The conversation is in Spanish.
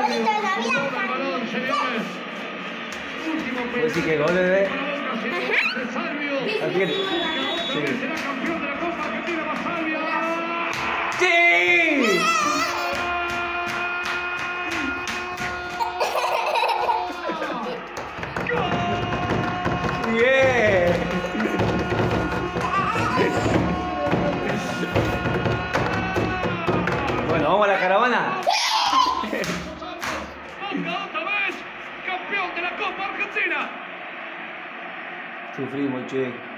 Pues sí que goles de... Aquí. ¡Sí! ¡Bien! Bueno, vamos a la caravana. Otra vez, campeón de la Copa Argentina. Sufrimos, che.